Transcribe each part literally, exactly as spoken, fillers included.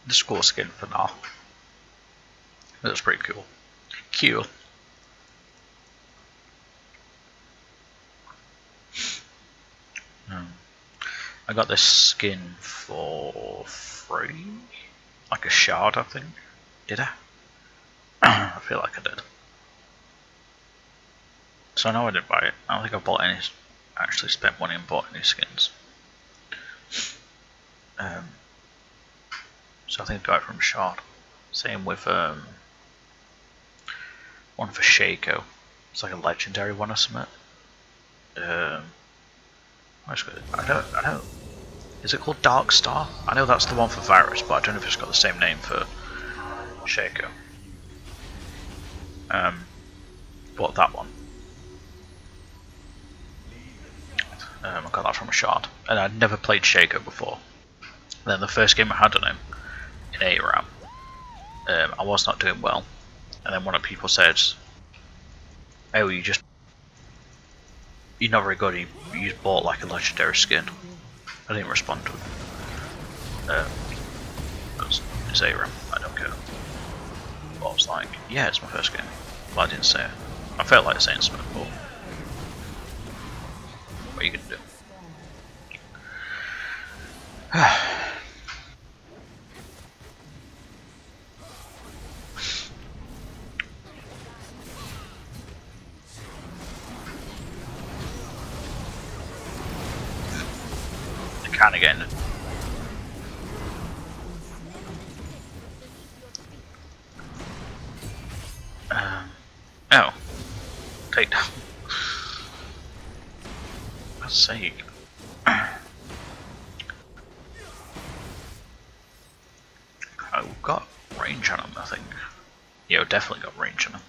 the score skin for now. That's pretty cool. Cool. Um, I got this skin for free, like a shard, I think. Did I? I feel like I did. So I know I didn't buy it. I don't think I bought any. Actually, spent money and bought any skins. Um, so I think I got it from shard. Same with um, one for Shaco. It's like a legendary one or something. Um, I don't. I don't. Is it called Dark Star? I know that's the one for Virus, but I don't know if it's got the same name for Shaco. Um, bought that one. Um, I got that from a shard, and I'd never played Shaco before. And then the first game I had on him in A RAM, um, I was not doing well, and then one of the people said, "Oh, you just you're not very good. You, you just bought like a legendary skin." I didn't respond to it. Um, it's, it's A RAM. I don't care. But I was like, "Yeah, it's my first game." But I didn't say it. I felt like saying something, but what are you gonna do? They're kind of getting it. Um, oh, take down. Let's see. Oh, we've got range on him, I think. Yeah, we've definitely got range on him.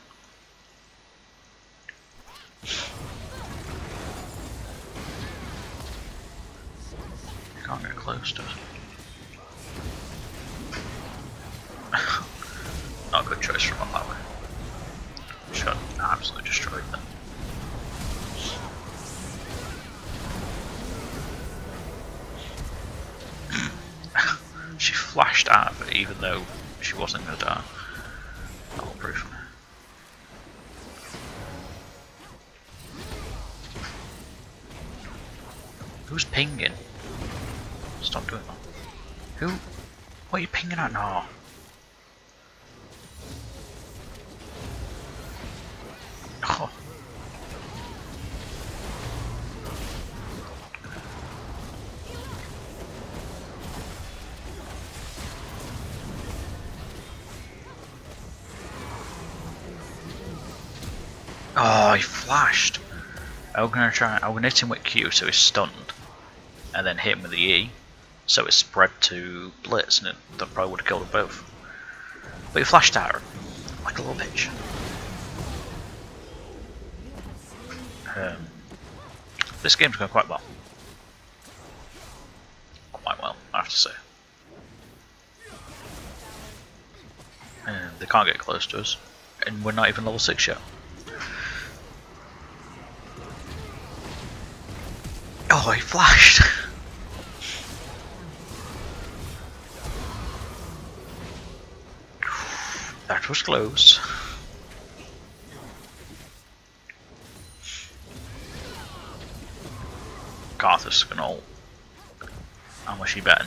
Can't get close to it. Not a good choice from that way. Just got absolutely destroyed then. She flashed out of it even though she wasn't going to die. That'll proof. Who's pinging? Stop doing that. Who? What are you pinging at now? Oh. Oh, he flashed. I'm gonna try. I'm gonna hit him with Q, so he's stunned, and then hit him with the E, so it's spread to Blitz, and it, that probably would have killed them both. But he flashed at her like a little bitch. Um, this game's going quite well. Quite well, I have to say. And they can't get close to us, and we're not even level six yet. Oh, he flashed! That was close. Carthus can ult. How much he betting?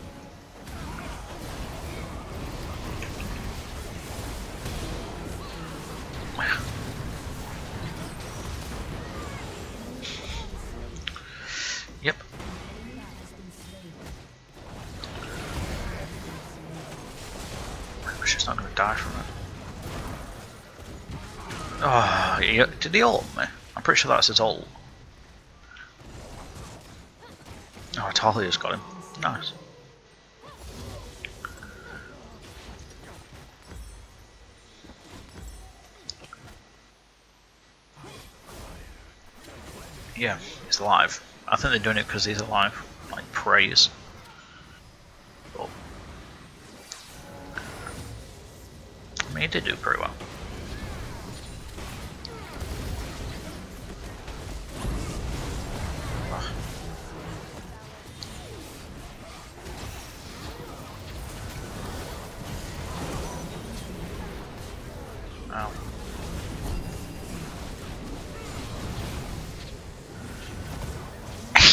Yep. We're just not going to die from it. Oh, he, did he ult me? I'm pretty sure that's his ult. Oh, Talia's got him. Nice. Yeah, he's alive. I think they're doing it because he's alive. Like praise. But, I mean, he did do pretty well.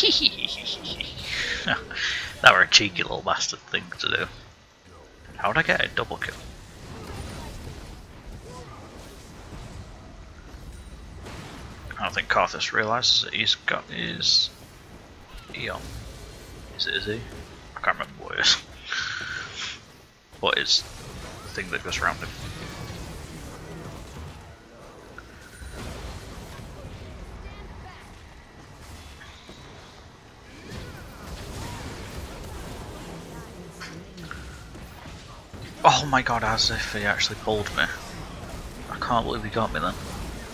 That were a cheeky little bastard thing to do. How'd I get a double kill? I don't think Karthus realises that he's got his Eon. Is it, is he? I can't remember what it is. What is the thing that goes around him? Oh my god, as if he actually pulled me. I can't believe he got me then.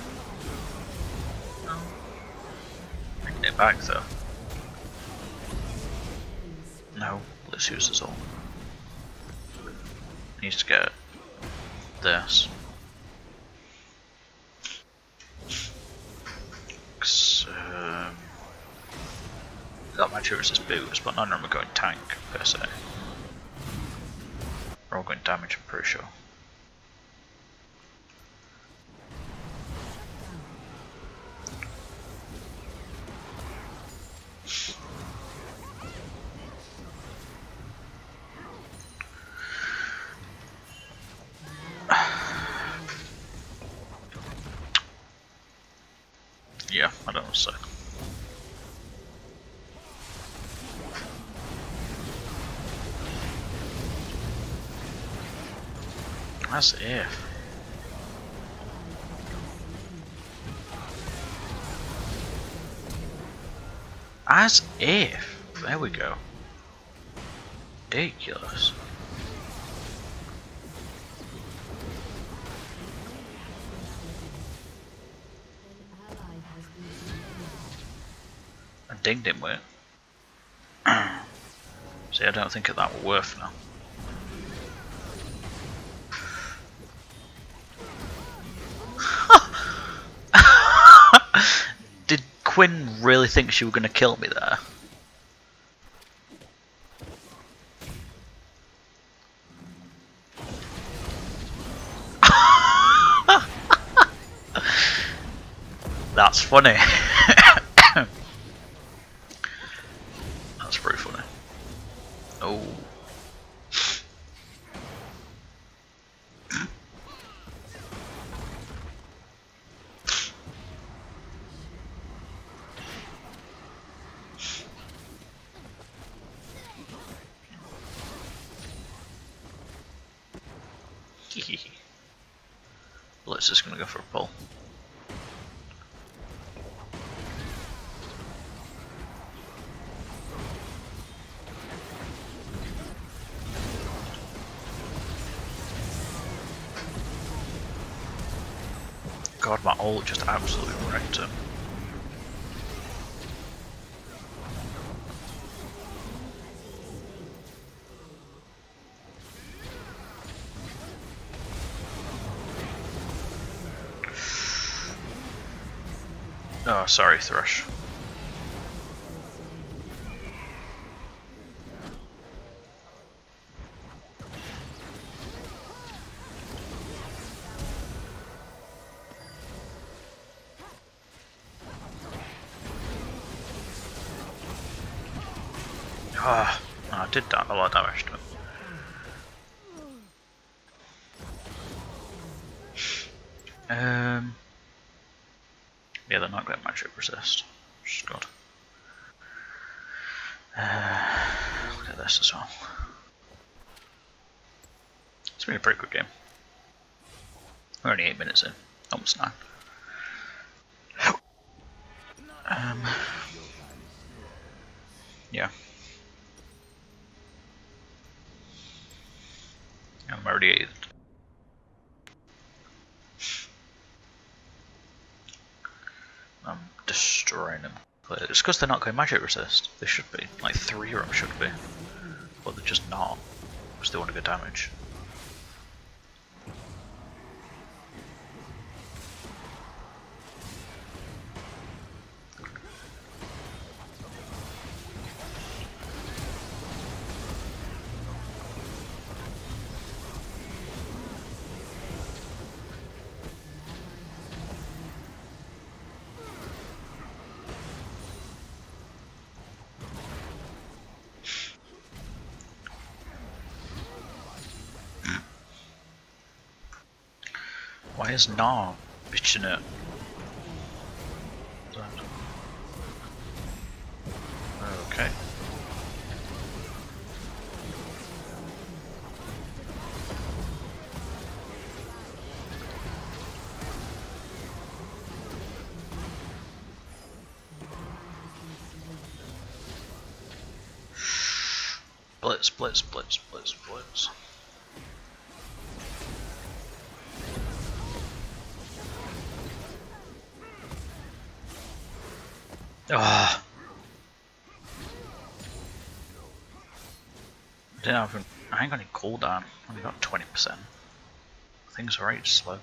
Bringing it back though. No, let's use this all. Needs to get this. Um, got my resist boots, but none of them are going tank per se. They're all going damage, I'm pretty sure. Yeah, I don't know so. As if. As if. There we go. Ridiculous. I dinged him with it. See, I don't think that will work now. Did Quinn really think she was going to kill me there? That's funny. That's pretty funny. Oh. Let's just gonna go for a pull. God, my ult just absolutely wrecked him. Oh, sorry, Thrush. Ah, oh, I did that a lot of damage to him. Um, yeah, they're not going to magic resist, which is good. Uh, look at this as well. It's been a pretty good game. We're only eight minutes in, almost nine. Um, yeah. I'm already eight. I'm destroying them. It's because they're not going magic resist. They should be. Like three of them should be. But they're just not. Because they want to go damage. Why is Nah bitching it? Okay. Blitz, blitz, blitz, blitz, blitz. Ah. I didn't have. I ain't got any cooldown. I only got twenty percent. Things are right slow.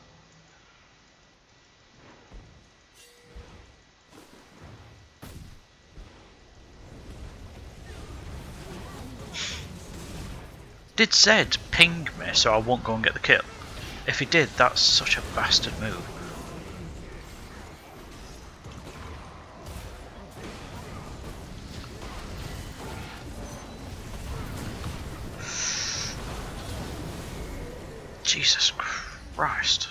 Did Zed ping me so I won't go and get the kill? If he did, that's such a bastard move. Jesus Christ.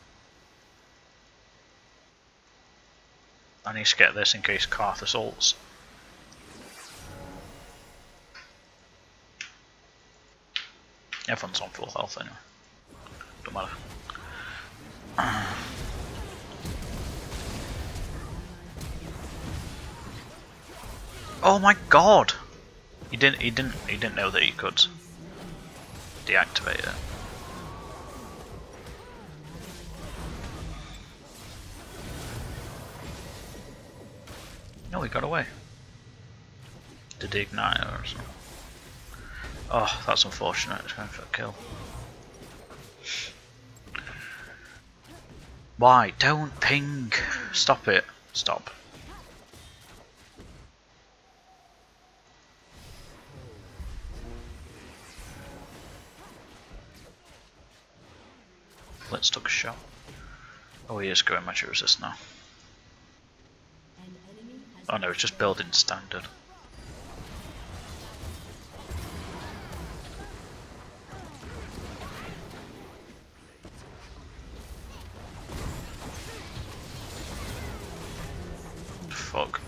I need to get this in case Karth assaults. Everyone's on full health anyway. Don't matter. Oh my god! He didn't he didn't he didn't know that he could deactivate it. No, he got away. Did he ignite or something? Oh, that's unfortunate. It's going for a kill. Why? Don't ping! Stop it. Stop. Let's take a shot. Oh, he is going magic resist now. Oh no, it's just building standard. Fuck.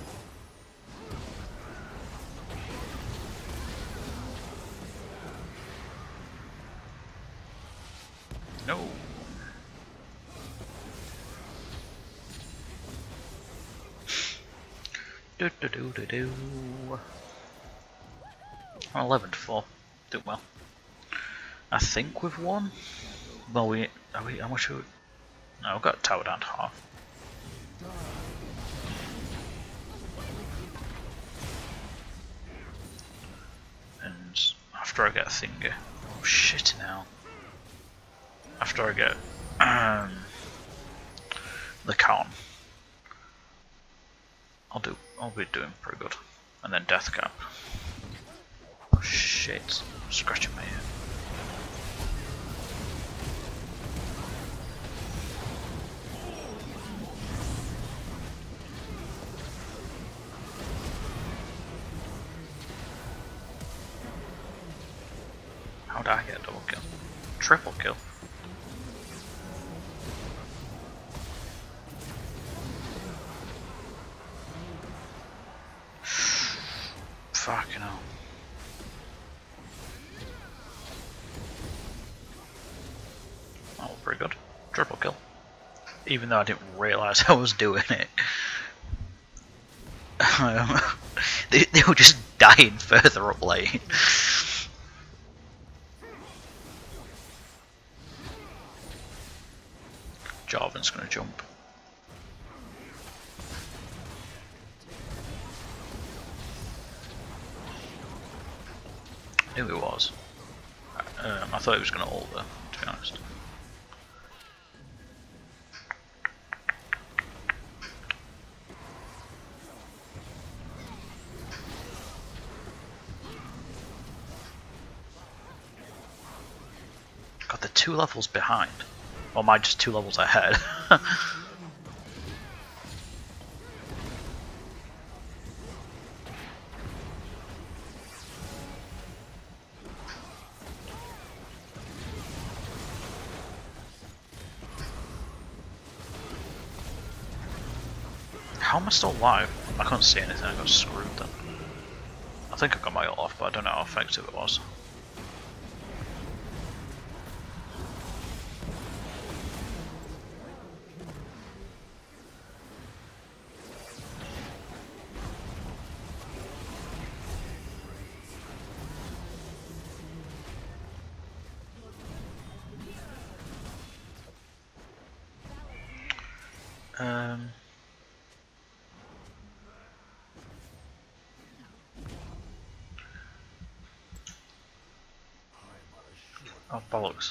No. Do do do do do. I'm eleven to four. Doing well. I think we've won. Well, we are we. How much? Are we, no, we've got tower down to half. And after I get a thingy, oh shit now. After I get um, the con, I'll do. I'll be doing pretty good. And then death cap. Oh shit! I'm scratching my ear. How did I get a double kill? Triple kill. Fucking hell. Oh, pretty good. Triple kill. Even though I didn't realise I was doing it. Um, they, they were just dying further up lane. Jarvan's gonna jump. I knew he was. Um, I thought he was gonna ult though, to be honest. God, they're two levels behind. Or am I just two levels ahead? How am I still alive? I couldn't see anything, I got screwed then. I think I got my ult off, but I don't know how effective it was. Um... Oh bollocks.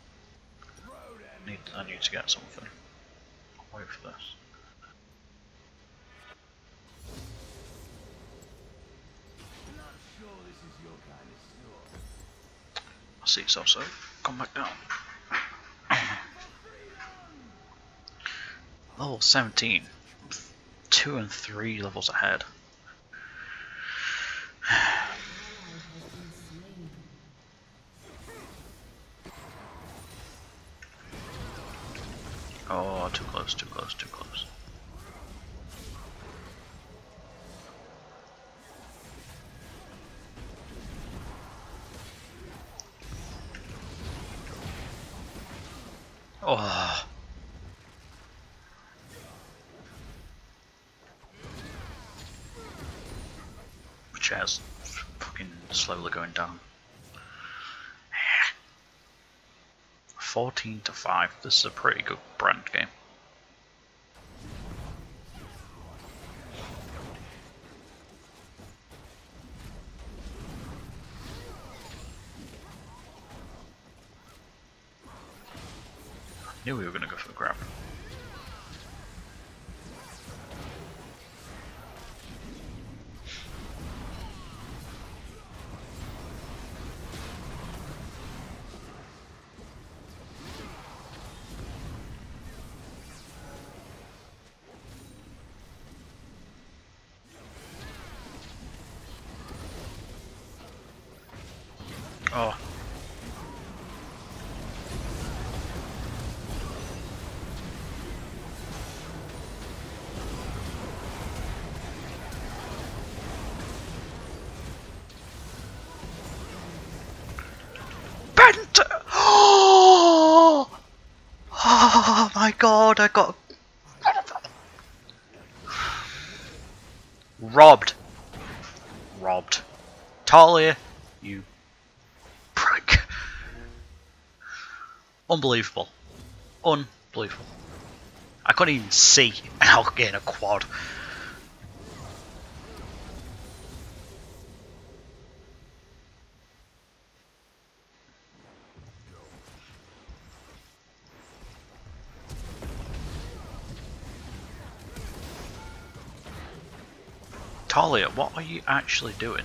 I need, I need to get something. I'll wait for this. I see it's also come back down. Level seventeen. Two and three levels ahead. Oh, too close, too close, too close. Oh. Chair's fucking slowly going down. fourteen to five. This is a pretty good brand game. I knew we were going to go for the grab. Oh. Bent! Oh! Oh my god, I got robbed. Robbed. Talia, you prick. Unbelievable. Unbelievable. I couldn't even see and I'll get a quad. Talia, what are you actually doing?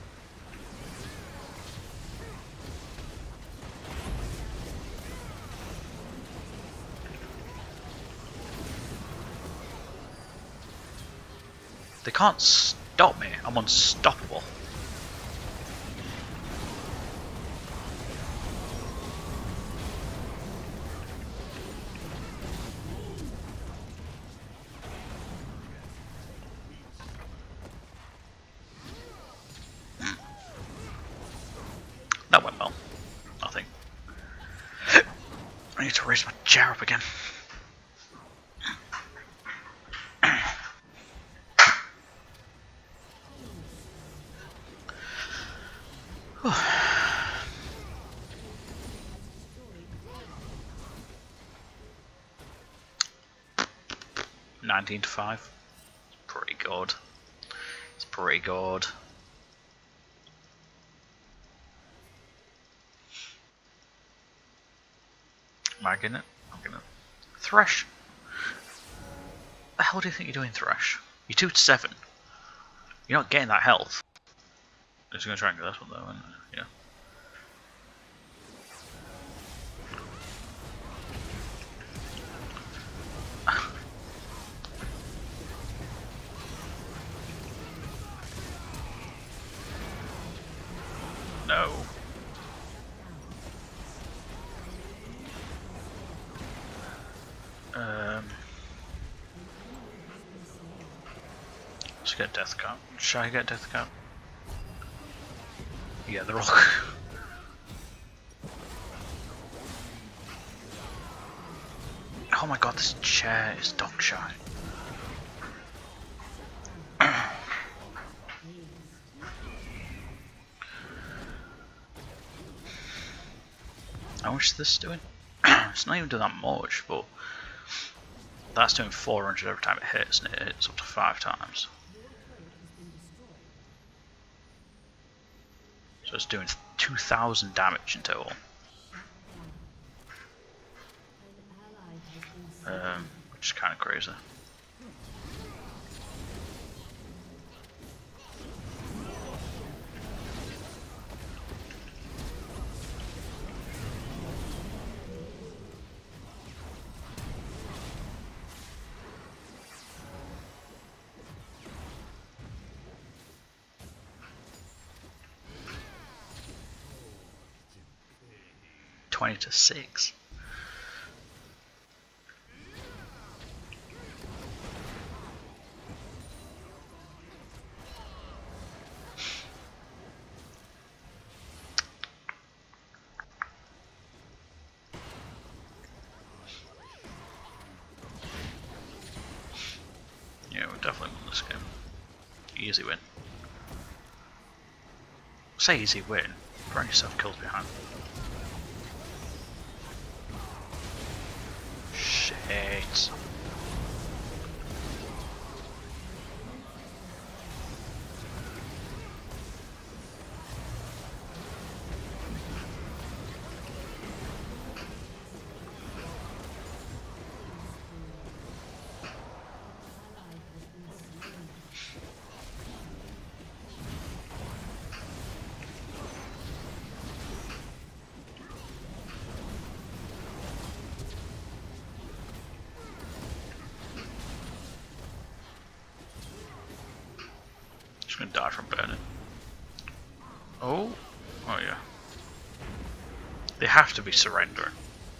They can't stop me. I'm unstoppable. That went well, I think. I need to raise my chair up again. nineteen to five. It's pretty good. It's pretty good. Am I getting it? I'm getting it. Thresh. What the hell do you think you're doing, Thresh? You're two to seven. You're not getting that health. I'm just gonna try and get this one though, and yeah. No. Um. get death count. Should I get death count? Yeah, they're all. Oh my god, this chair is dog shit. How much is this doing? It's not even doing that much, but that's doing four hundred every time it hits, and it hits up to five times. So it's doing two thousand damage in total. Um, which is kind of crazy. twenty to six. Yeah, we'll definitely win this game. Easy win. Say easy win. Run yourself kills behind. Shit. Gonna die from burning. Oh, oh yeah. They have to be surrendering.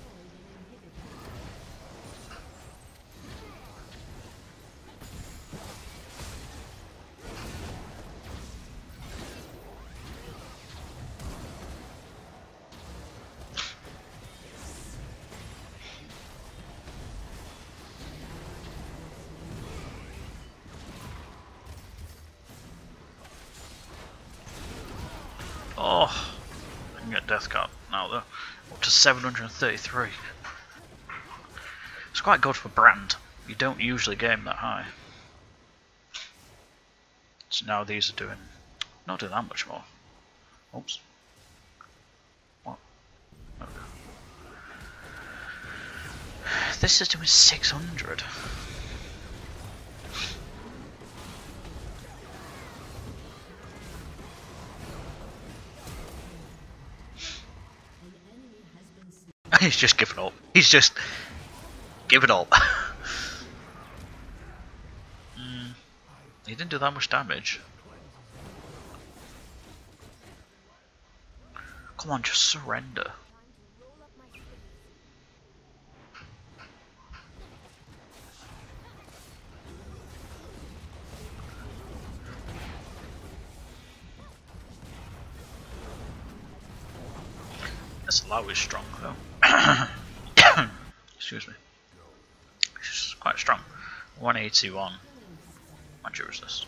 Oh, I can get death count now though. Up to seven hundred thirty-three. It's quite good for brand. You don't usually game that high. So now these are doing, not doing that much more. Oops. What? Okay. This is doing six hundred. He's just giving up. He's just giving up. mm, he didn't do that much damage. Come on, just surrender. This low is strong though. Excuse me. It's quite strong. one eighty-one. Much resist.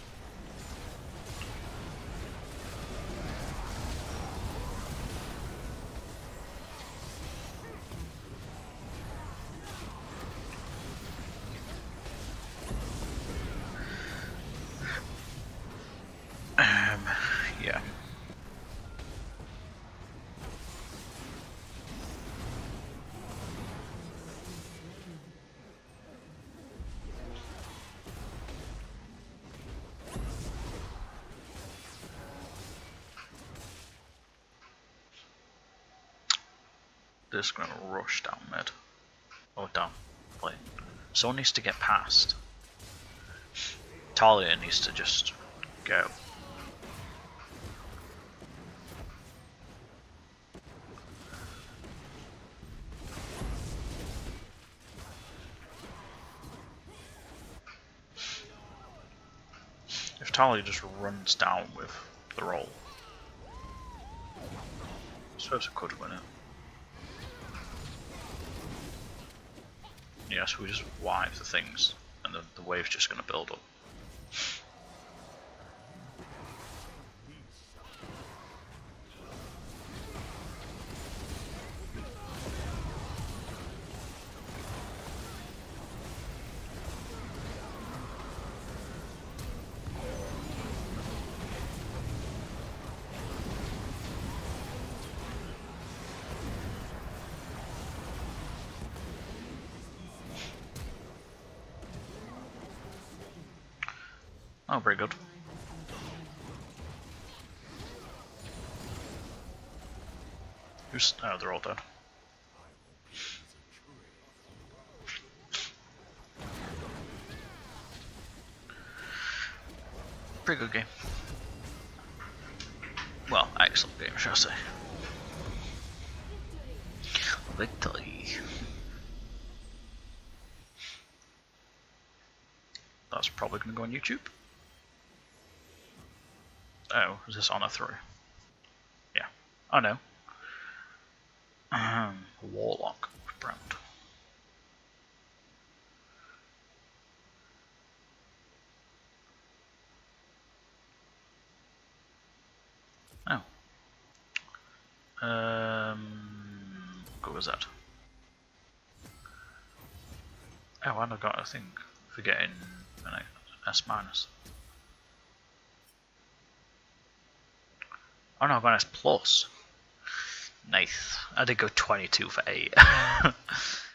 Um, yeah. Just gonna rush down mid. Or down lane. Someone needs to get past. Talia needs to just go. If entirely just runs down with the roll. I suppose I could win it. Yes, we just wipe the things, and the, the wave's just going to build up. Oh, very good. Who's... oh, they're all dead. Pretty good game. Well, excellent game, shall I say. Victory. That's probably going to go on YouTube. Oh, is this on a through? Yeah. Oh no. Um, Warlock brand. Oh. Um, what was that? Oh, and I got a thing for getting an S minus. Oh no, I got an S plus. Nice. I did go twenty-two for eight.